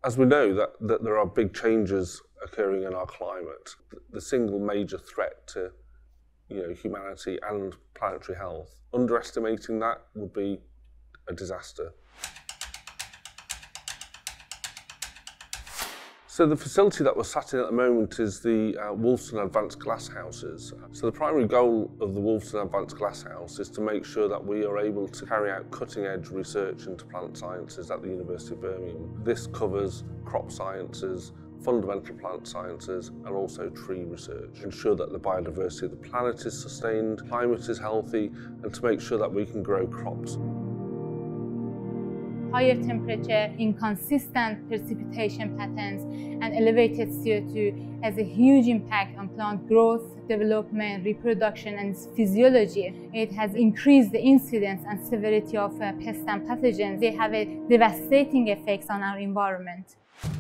As we know that there are big changes occurring in our climate, the single major threat to humanity and planetary health, underestimating that would be a disaster. So the facility that we're sat in at the moment is the Wolfson Advanced Glasshouses. So the primary goal of the Wolfson Advanced Glasshouse is to make sure that we are able to carry out cutting-edge research into plant sciences at the University of Birmingham. This covers crop sciences, fundamental plant sciences, and also tree research. Ensure that the biodiversity of the planet is sustained, climate is healthy, and to make sure that we can grow crops. Higher temperature, inconsistent precipitation patterns, and elevated CO2 has a huge impact on plant growth, development, reproduction, and physiology. It has increased the incidence and severity of pests and pathogens. They have a devastating effects on our environment.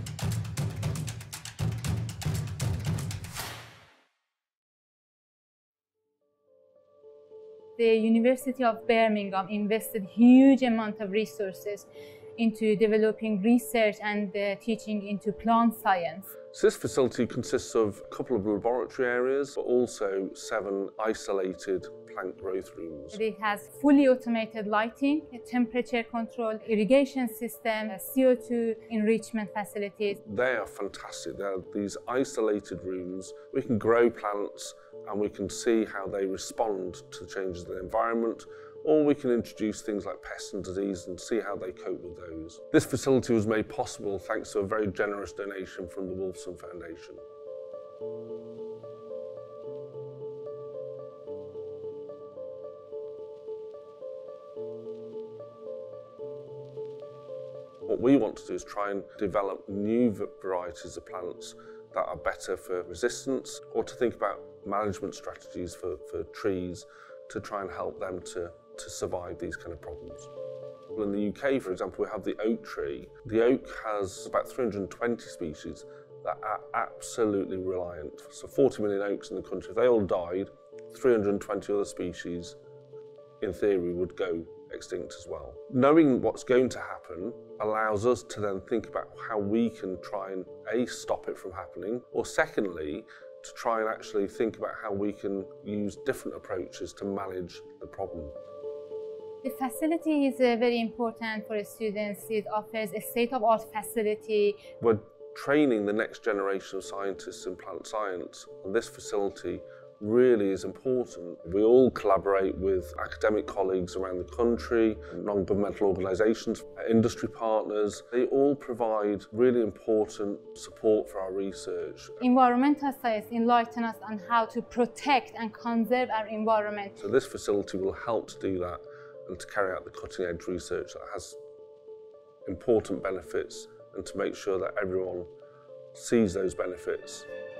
The University of Birmingham invested huge amount of resources into developing research and teaching into plant science. So this facility consists of a couple of laboratory areas, but also 7 isolated plant growth rooms. It has fully automated lighting, temperature control, irrigation system, CO2 enrichment facilities. They are fantastic. They're these isolated rooms. We can grow plants and we can see how they respond to the changes in the environment, or we can introduce things like pests and disease and see how they cope with those. This facility was made possible thanks to a very generous donation from the Wolfson Foundation. What we want to do is try and develop new varieties of plants that are better for resistance, or to think about management strategies for trees to try and help them to survive these kind of problems. In the UK, for example, we have the oak tree. The oak has about 320 species that are absolutely reliant. So 40 million oaks in the country. If they all died, 320 other species, in theory, would go extinct as well. Knowing what's going to happen allows us to then think about how we can try and stop it from happening, or secondly, to try and actually think about how we can use different approaches to manage the problem. The facility is very important for students. It offers a state-of-the-art facility. We're training the next generation of scientists in plant science, and this facility really is important. We all collaborate with academic colleagues around the country, non-governmental organisations, industry partners. They all provide really important support for our research. Environmental science enlightens us on how to protect and conserve our environment. So this facility will help to do that and to carry out the cutting-edge research that has important benefits, and to make sure that everyone sees those benefits